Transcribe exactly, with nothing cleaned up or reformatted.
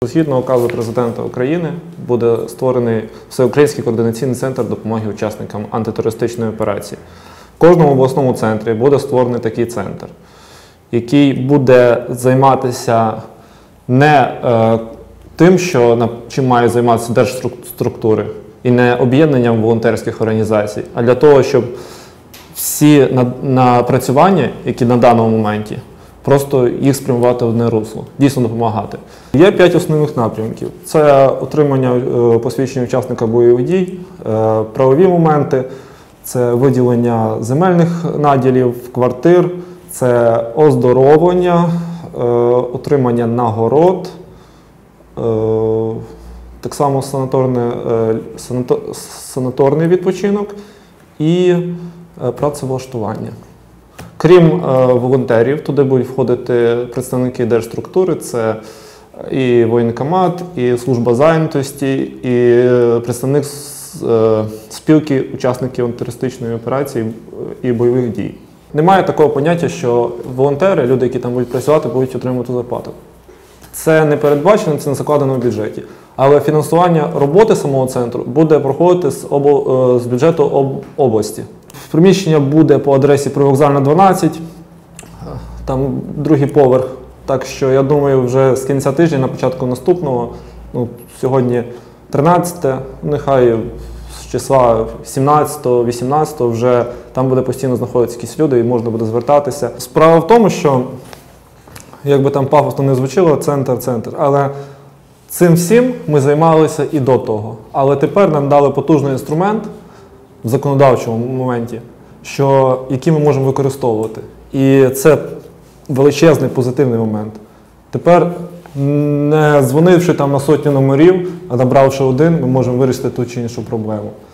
Згідно указу Президента України буде створений Всеукраїнський координаційний центр допомоги учасникам антитерористичної операції. В кожному обласному центрі буде створений такий центр, який буде займатися не е, тим, що, чим мають займатися держструктури, і не об'єднанням волонтерських організацій, а для того, щоб всі напрацювання, які на даному моменті, просто їх спрямувати в одне русло, дійсно допомагати. Є п'ять основних напрямків. Це отримання посвідчення учасника бойових дій, правові моменти, це виділення земельних наділів, квартир, це оздоровлення, отримання нагород, так само санаторний, санаторний відпочинок і працевлаштування. Крім е, волонтерів, туди будуть входити представники держструктури, це і воєнкомат, і служба зайнятості, і представник е, спілки учасників антитерористичної операції і бойових дій. Немає такого поняття, що волонтери, люди, які там будуть працювати, будуть отримувати зарплату. Це не передбачено, це не закладено в бюджеті. Але фінансування роботи самого центру буде проходити з, обо, з бюджету об, області. Приміщення буде по адресі Привокзальна, дванадцять, там другий поверх. Так що, я думаю, вже з кінця тижня, на початку наступного, ну, сьогодні тринадцяте, нехай з числа сімнадцятого, вісімнадцятого вже там буде постійно знаходитися якісь люди і можна буде звертатися. Справа в тому, що, як би там пафосно не звучило, центр, центр, але цим всім ми займалися і до того. Але тепер нам дали потужний інструмент в законодавчому моменті, що, який ми можемо використовувати. І це величезний позитивний момент. Тепер, не дзвонивши там на сотню номерів, а набравши один, ми можемо вирішити ту чи іншу проблему.